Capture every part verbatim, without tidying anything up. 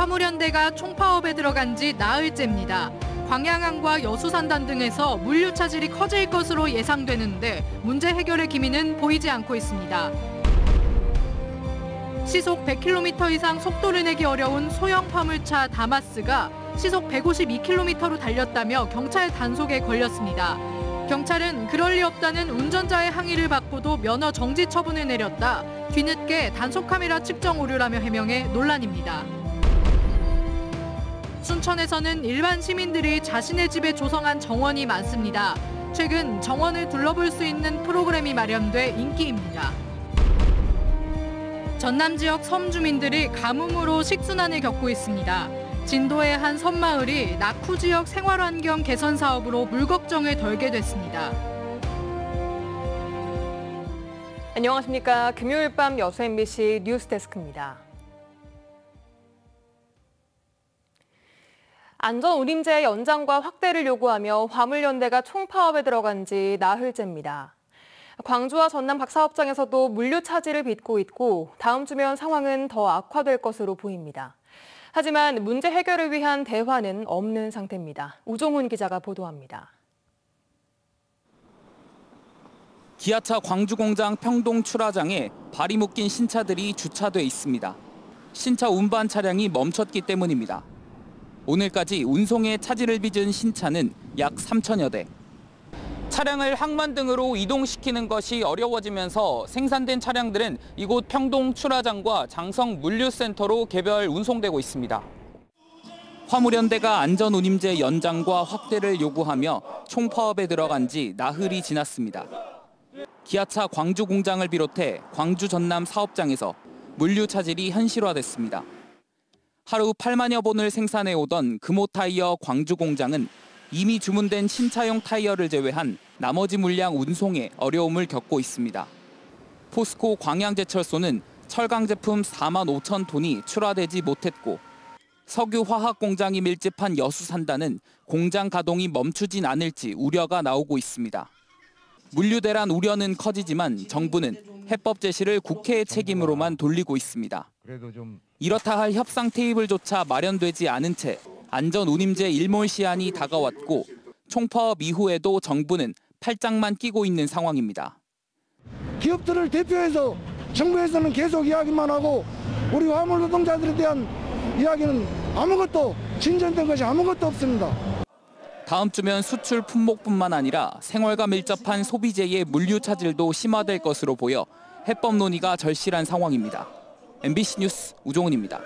화물연대가 총파업에 들어간 지 나흘째입니다. 광양항과 여수산단 등에서 물류 차질이 커질 것으로 예상되는데 문제 해결의 기미는 보이지 않고 있습니다. 시속 백 킬로미터 이상 속도를 내기 어려운 소형 화물차 다마스가 시속 백오십이 킬로미터로 달렸다며 경찰 단속에 걸렸습니다. 경찰은 그럴 리 없다는 운전자의 항의를 받고도 면허 정지 처분을 내렸다. 뒤늦게 단속 카메라 측정 오류라며 해명해 논란입니다. 순천에서는 일반 시민들이 자신의 집에 조성한 정원이 많습니다. 최근 정원을 둘러볼 수 있는 프로그램이 마련돼 인기입니다. 전남 지역 섬 주민들이 가뭄으로 식순환을 겪고 있습니다. 진도의 한 섬마을이 낙후 지역 생활환경 개선 사업으로 물 걱정을 덜게 됐습니다. 안녕하십니까. 금요일 밤 여수 엠비씨 뉴스데스크입니다. 안전운임제 연장과 확대를 요구하며 화물연대가 총파업에 들어간 지 나흘째입니다. 광주와 전남 각 사업장에서도 물류 차질을 빚고 있고 다음 주면 상황은 더 악화될 것으로 보입니다. 하지만 문제 해결을 위한 대화는 없는 상태입니다. 우종훈 기자가 보도합니다. 기아차 광주공장 평동 출하장에 발이 묶인 신차들이 주차돼 있습니다. 신차 운반 차량이 멈췄기 때문입니다. 오늘까지 운송에 차질을 빚은 신차는 약 삼천여 대. 차량을 항만 등으로 이동시키는 것이 어려워지면서 생산된 차량들은 이곳 평동 출하장과 장성 물류센터로 개별 운송되고 있습니다. 화물연대가 안전운임제 연장과 확대를 요구하며 총파업에 들어간 지 나흘이 지났습니다. 기아차 광주 공장을 비롯해 광주 전남 사업장에서 물류 차질이 현실화됐습니다. 하루 팔만여 본을 생산해오던 금호타이어 광주 공장은 이미 주문된 신차용 타이어를 제외한 나머지 물량 운송에 어려움을 겪고 있습니다. 포스코 광양제철소는 철강 제품 사만 오천 톤이 출하되지 못했고 석유화학 공장이 밀집한 여수산단은 공장 가동이 멈추진 않을지 우려가 나오고 있습니다. 물류 대란 우려는 커지지만 정부는 해법 제시를 국회의 책임으로만 돌리고 있습니다. 이렇다 할 협상 테이블조차 마련되지 않은 채 안전운임제 일몰 시한이 다가왔고 총파업 이후에도 정부는 팔짱만 끼고 있는 상황입니다. 기업들을 대표해서 정부에서는 계속 이야기만 하고 우리 화물 노동자들에 대한 이야기는 아무것도 진전된 것이 아무것도 없습니다. 다음 주면 수출 품목뿐만 아니라 생활과 밀접한 소비재의 물류 차질도 심화될 것으로 보여 해법 논의가 절실한 상황입니다. 엠비씨 뉴스 우종훈입니다.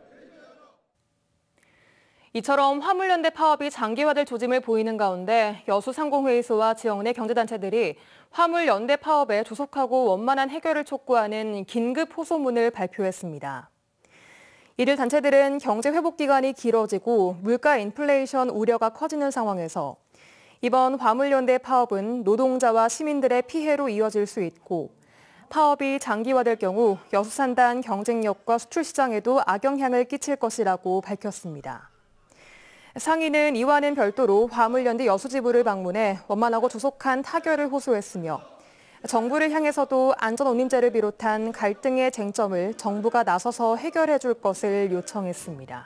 이처럼 화물연대 파업이 장기화될 조짐을 보이는 가운데 여수상공회의소와 지역 내 경제단체들이 화물연대 파업에 조속하고 원만한 해결을 촉구하는 긴급 호소문을 발표했습니다. 이들 단체들은 경제 회복 기간이 길어지고 물가 인플레이션 우려가 커지는 상황에서 이번 화물연대 파업은 노동자와 시민들의 피해로 이어질 수 있고 파업이 장기화될 경우 여수산단 경쟁력과 수출 시장에도 악영향을 끼칠 것이라고 밝혔습니다. 상인은 이와는 별도로 화물연대 여수지부를 방문해 원만하고 조속한 타결을 호소했으며 정부를 향해서도 안전운임제를 비롯한 갈등의 쟁점을 정부가 나서서 해결해 줄 것을 요청했습니다.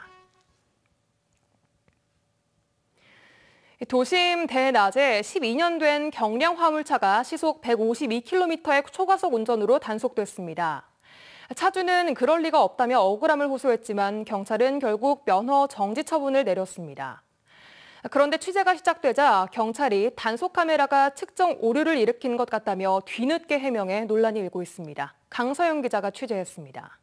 도심 대낮에 십이 년 된 경량 화물차가 시속 백오십이 킬로미터의 초과속 운전으로 단속됐습니다. 차주는 그럴 리가 없다며 억울함을 호소했지만 경찰은 결국 면허 정지 처분을 내렸습니다. 그런데 취재가 시작되자 경찰이 단속 카메라가 측정 오류를 일으킨 것 같다며 뒤늦게 해명해 논란이 일고 있습니다. 강서영 기자가 취재했습니다.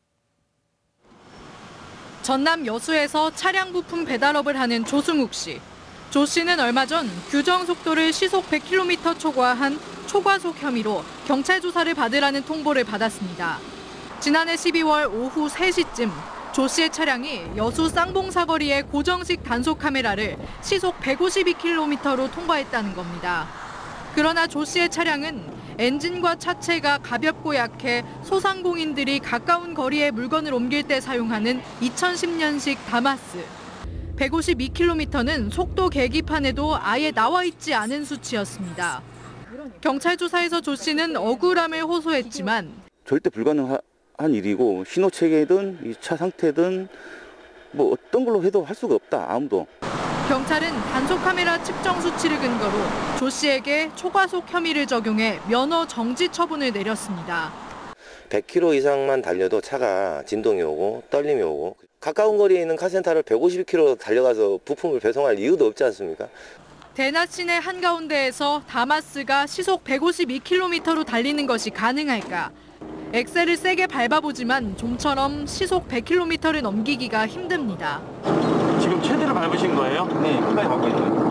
전남 여수에서 차량 부품 배달업을 하는 조승욱 씨. 조 씨는 얼마 전 규정 속도를 시속 백 킬로미터 초과한 초과속 혐의로 경찰 조사를 받으라는 통보를 받았습니다. 지난해 십이월 오후 세 시쯤 조 씨의 차량이 여수 쌍봉 사거리의 고정식 단속 카메라를 시속 백오십이 킬로미터로 통과했다는 겁니다. 그러나 조 씨의 차량은 엔진과 차체가 가볍고 약해 소상공인들이 가까운 거리에 물건을 옮길 때 사용하는 이천십 년식 다마스. 백오십이 킬로미터는 속도 계기판에도 아예 나와 있지 않은 수치였습니다. 경찰 조사에서 조 씨는 억울함을 호소했지만 절대 불가능한 일이고 신호 체계든 이 차 상태든 뭐 어떤 걸로 해도 할 수가 없다, 아무도. 경찰은 단속 카메라 측정 수치를 근거로 조 씨에게 초과속 혐의를 적용해 면허 정지 처분을 내렸습니다. 백 킬로미터 이상만 달려도 차가 진동이 오고 떨림이 오고 가까운 거리에 있는 카센터를 백오십 킬로미터 달려가서 부품을 배송할 이유도 없지 않습니까? 대낮 시내 한가운데에서 다마스가 시속 백오십이 킬로미터로 달리는 것이 가능할까? 엑셀을 세게 밟아보지만 좀처럼 시속 백 킬로미터를 넘기기가 힘듭니다. 지금 최대로 밟으신 거예요? 네, 끝까지 밟고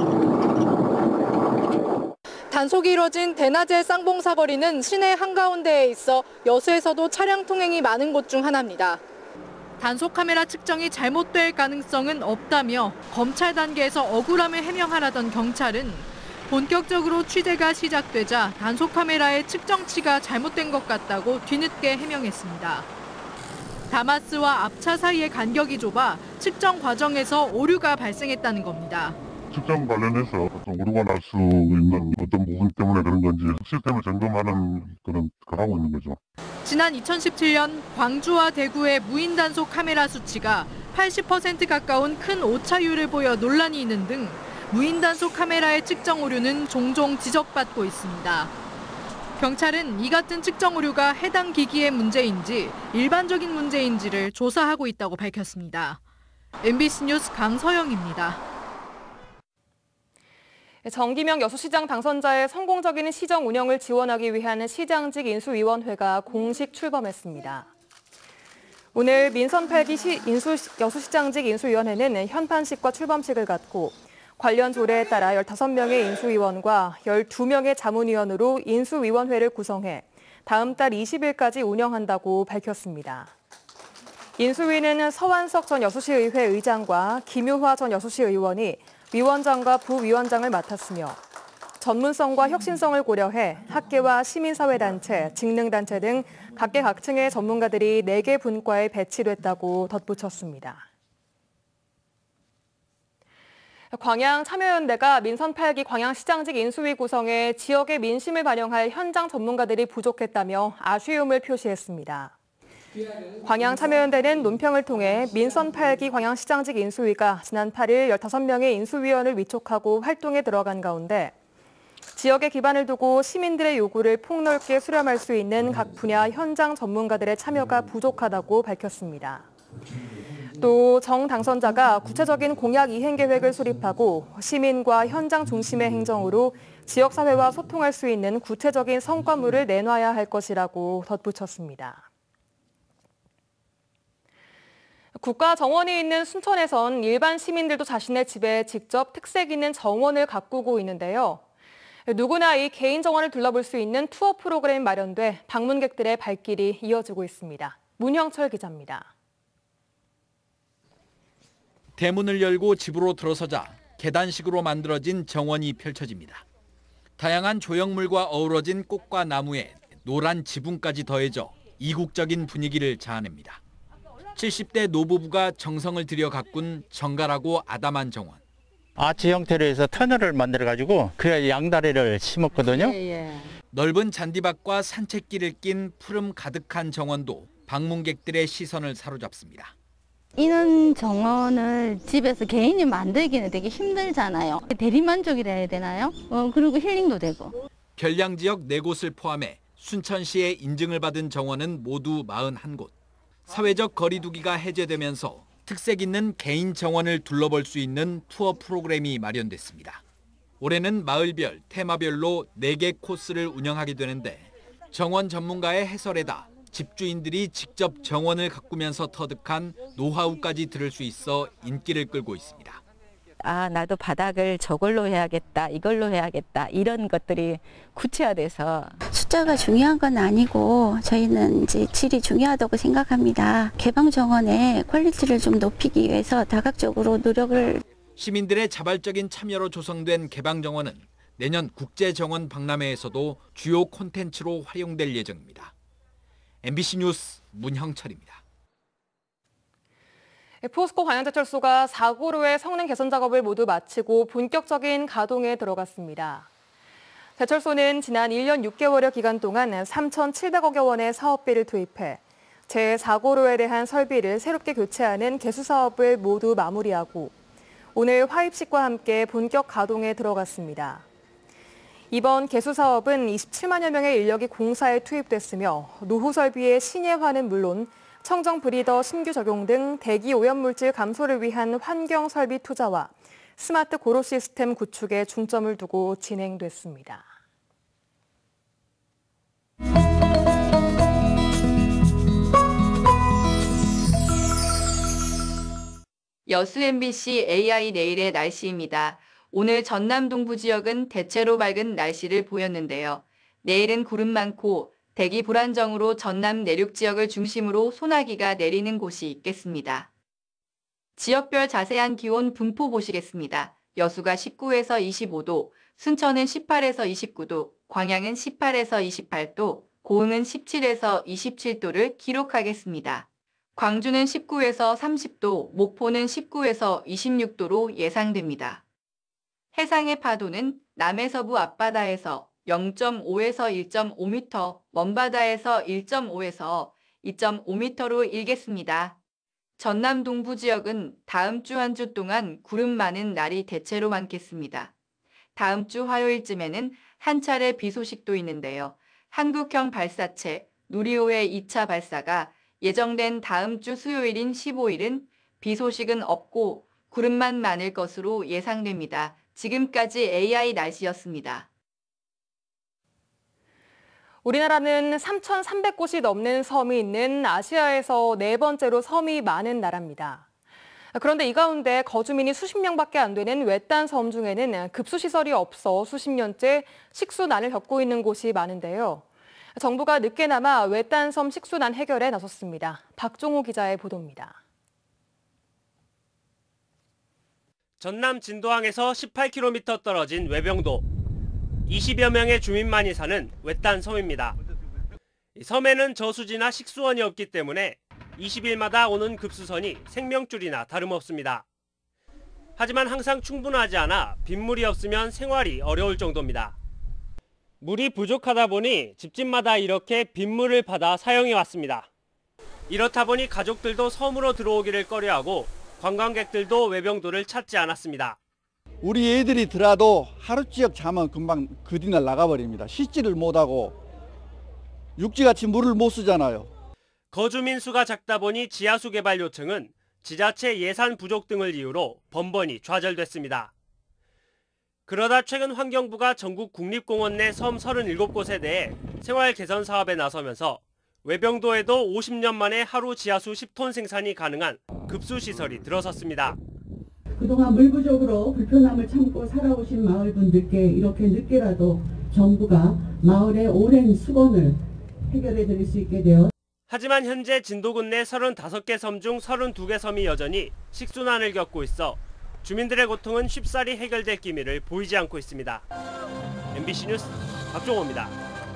있어요. 단속이 이뤄진 대낮의 쌍봉 사거리는 시내 한가운데에 있어 여수에서도 차량 통행이 많은 곳 중 하나입니다. 단속 카메라 측정이 잘못될 가능성은 없다며 검찰 단계에서 억울함을 해명하라던 경찰은 본격적으로 취재가 시작되자 단속 카메라의 측정치가 잘못된 것 같다고 뒤늦게 해명했습니다. 다마스와 앞차 사이의 간격이 좁아 측정 과정에서 오류가 발생했다는 겁니다. 측정 관련해서 어떤 오류가 날 수 있는 어떤 부분 때문에 그런 건지 시스템을 점검하는 그런 걸 하고 있는 거죠. 지난 이천십칠 년 광주와 대구의 무인 단속 카메라 수치가 팔십 퍼센트 가까운 큰 오차율을 보여 논란이 있는 등 무인 단속 카메라의 측정 오류는 종종 지적받고 있습니다. 경찰은 이 같은 측정 오류가 해당 기기의 문제인지 일반적인 문제인지를 조사하고 있다고 밝혔습니다. 엠비씨 뉴스 강서영입니다. 정기명 여수시장 당선자의 성공적인 시정 운영을 지원하기 위한 시장직 인수위원회가 공식 출범했습니다. 오늘 민선 팔 기 시, 인수, 여수시장직 인수위원회는 현판식과 출범식을 갖고 관련 조례에 따라 열다섯 명의 인수위원과 열두 명의 자문위원으로 인수위원회를 구성해 다음 달 이십 일까지 운영한다고 밝혔습니다. 인수위는 서완석 전 여수시의회 의장과 김유화 전 여수시 의원이 위원장과 부위원장을 맡았으며 전문성과 혁신성을 고려해 학계와 시민사회단체, 직능단체 등 각계각층의 전문가들이 네 개 분과에 배치됐다고 덧붙였습니다. 광양참여연대가 민선 팔 기 광양시장직 인수위 구성에 지역의 민심을 반영할 현장 전문가들이 부족했다며 아쉬움을 표시했습니다. 광양참여연대는 논평을 통해 민선 팔 기 광양시장직 인수위가 지난 팔 일 열다섯 명의 인수위원을 위촉하고 활동에 들어간 가운데 지역에 기반을 두고 시민들의 요구를 폭넓게 수렴할 수 있는 각 분야 현장 전문가들의 참여가 부족하다고 밝혔습니다. 또 정 당선자가 구체적인 공약 이행 계획을 수립하고 시민과 현장 중심의 행정으로 지역사회와 소통할 수 있는 구체적인 성과물을 내놔야 할 것이라고 덧붙였습니다. 국가 정원이 있는 순천에선 일반 시민들도 자신의 집에 직접 특색 있는 정원을 가꾸고 있는데요. 누구나 이 개인 정원을 둘러볼 수 있는 투어 프로그램이 마련돼 방문객들의 발길이 이어지고 있습니다. 문형철 기자입니다. 대문을 열고 집으로 들어서자 계단식으로 만들어진 정원이 펼쳐집니다. 다양한 조형물과 어우러진 꽃과 나무에 노란 지붕까지 더해져 이국적인 분위기를 자아냅니다. 칠십 대 노부부가 정성을 들여 가꾼 정갈하고 아담한 정원. 아치 형태로 해서 터널을 만들어가지고 그래야 양다리를 심었거든요. 예, 예. 넓은 잔디밭과 산책길을 낀 푸름 가득한 정원도 방문객들의 시선을 사로잡습니다. 이런 정원을 집에서 개인이 만들기는 되게 힘들잖아요. 대리만족이라 해야 되나요? 어, 그리고 힐링도 되고. 별량 지역 네 곳을 포함해 순천시의 인증을 받은 정원은 모두 사십일 곳. 사회적 거리 두기가 해제되면서 특색 있는 개인 정원을 둘러볼 수 있는 투어 프로그램이 마련됐습니다. 올해는 마을별, 테마별로 네 개 코스를 운영하게 되는데 정원 전문가의 해설에다 집주인들이 직접 정원을 가꾸면서 터득한 노하우까지 들을 수 있어 인기를 끌고 있습니다. 아, 나도 바닥을 저걸로 해야겠다, 이걸로 해야겠다, 이런 것들이 구체화돼서. 숫자가 중요한 건 아니고 저희는 이제 질이 중요하다고 생각합니다. 개방 정원의 퀄리티를 좀 높이기 위해서 다각적으로 노력을. 시민들의 자발적인 참여로 조성된 개방 정원은 내년 국제정원 박람회에서도 주요 콘텐츠로 활용될 예정입니다. 엠비씨 뉴스 문형철입니다. 포스코 광양제철소가 사고로의 성능 개선 작업을 모두 마치고 본격적인 가동에 들어갔습니다. 제철소는 지난 일 년 육 개월여 기간 동안 삼천칠백억여 원의 사업비를 투입해 제사 고로에 대한 설비를 새롭게 교체하는 개수 사업을 모두 마무리하고 오늘 화입식과 함께 본격 가동에 들어갔습니다. 이번 개수 사업은 이십칠만여 명의 인력이 공사에 투입됐으며 노후 설비의 신예화는 물론 청정 브리더 신규 적용 등 대기 오염물질 감소를 위한 환경 설비 투자와 스마트 고로 시스템 구축에 중점을 두고 진행됐습니다. 여수 엠비씨 에이아이 내일의 날씨입니다. 오늘 전남 동부 지역은 대체로 맑은 날씨를 보였는데요. 내일은 구름 많고 대기 불안정으로 전남 내륙 지역을 중심으로 소나기가 내리는 곳이 있겠습니다. 지역별 자세한 기온 분포 보시겠습니다. 여수가 십구에서 이십오 도, 순천은 십팔에서 이십구 도, 광양은 십팔에서 이십팔 도, 고흥은 십칠에서 이십칠 도를 기록하겠습니다. 광주는 십구에서 삼십 도, 목포는 십구에서 이십육 도로 예상됩니다. 해상의 파도는 남해서부 앞바다에서 영 점 오에서 일 점 오 미터, 먼바다에서 일 점 오에서 이 점 오 미터로 일겠습니다. 전남 동부 지역은 다음 주 한 주 동안 구름 많은 날이 대체로 많겠습니다. 다음 주 화요일쯤에는 한 차례 비 소식도 있는데요. 한국형 발사체 누리호의 이 차 발사가 예정된 다음 주 수요일인 십오 일은 비 소식은 없고 구름만 많을 것으로 예상됩니다. 지금까지 에이아이 날씨였습니다. 우리나라는 삼천삼백 곳이 넘는 섬이 있는 아시아에서 네 번째로 섬이 많은 나라입니다. 그런데 이 가운데 거주민이 수십 명밖에 안 되는 외딴 섬 중에는 급수시설이 없어 수십 년째 식수난을 겪고 있는 곳이 많은데요. 정부가 늦게나마 외딴 섬 식수난 해결에 나섰습니다. 박종호 기자의 보도입니다. 전남 진도항에서 십팔 킬로미터 떨어진 외병도. 이십여 명의 주민만이 사는 외딴 섬입니다. 이 섬에는 저수지나 식수원이 없기 때문에 이십 일마다 오는 급수선이 생명줄이나 다름없습니다. 하지만 항상 충분하지 않아 빗물이 없으면 생활이 어려울 정도입니다. 물이 부족하다 보니 집집마다 이렇게 빗물을 받아 사용해 왔습니다. 이렇다 보니 가족들도 섬으로 들어오기를 꺼려하고 관광객들도 외병도를 찾지 않았습니다. 우리 애들이 들어와도 하루씩 자면 금방 그 뒤날 나가버립니다. 씻지를 못하고 육지같이 물을 못 쓰잖아요. 거주민 수가 작다 보니 지하수 개발 요청은 지자체 예산 부족 등을 이유로 번번이 좌절됐습니다. 그러다 최근 환경부가 전국 국립공원 내 섬 서른일곱 곳에 대해 생활 개선 사업에 나서면서 외병도에도 오십 년 만에 하루 지하수 십 톤 생산이 가능한 급수시설이 들어섰습니다. 그동안 물 부족으로 불편함을 참고 살아오신 마을 분들께 이렇게 늦게라도 정부가 마을의 오랜 수건을 해결해 드릴 수 있게 되어 하지만 현재 진도군 내 서른다섯 개 섬 중 서른두 개 섬이 여전히 식수난을 겪고 있어 주민들의 고통은 쉽사리 해결될 기미를 보이지 않고 있습니다. 엠비씨 뉴스 박종호입니다.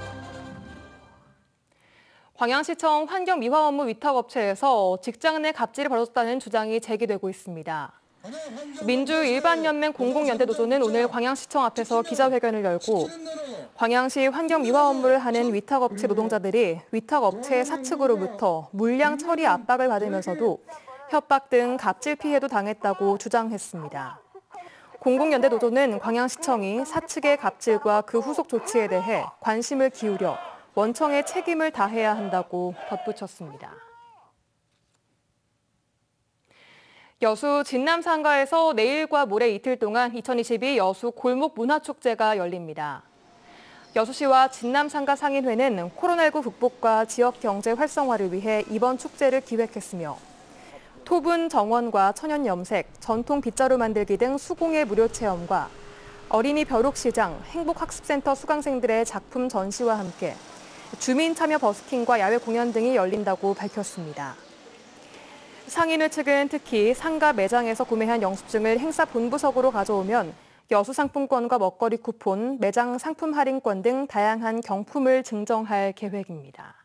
광양시청 환경미화업무 위탁업체에서 직장 내 갑질이 벌어졌다는 주장이 제기되고 있습니다. 민주일반연맹 공공연대노조는 오늘 광양시청 앞에서 기자회견을 열고 광양시 환경미화 업무를 하는 위탁업체 노동자들이 위탁업체 사측으로부터 물량 처리 압박을 받으면서도 협박 등 갑질 피해도 당했다고 주장했습니다. 공공연대노조는 광양시청이 사측의 갑질과 그 후속 조치에 대해 관심을 기울여 원청의 책임을 다해야 한다고 덧붙였습니다. 여수 진남상가에서 내일과 모레 이틀 동안 이천이십이 여수 골목문화축제가 열립니다. 여수시와 진남상가 상인회는 코로나십구 극복과 지역 경제 활성화를 위해 이번 축제를 기획했으며 토분 정원과 천연 염색, 전통 빗자루 만들기 등 수공예 무료 체험과 어린이 벼룩시장, 행복학습센터 수강생들의 작품 전시와 함께 주민 참여 버스킹과 야외 공연 등이 열린다고 밝혔습니다. 상인회 측은 특히 상가 매장에서 구매한 영수증을 행사 본부석으로 가져오면 여수 상품권과 먹거리 쿠폰, 매장 상품 할인권 등 다양한 경품을 증정할 계획입니다.